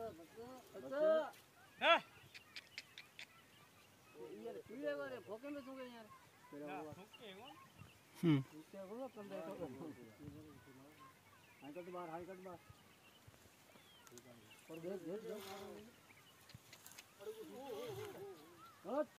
यार पीले वाले भोके में सूंगे यार क्या बोलो कम बैठो हाई कट बार और देख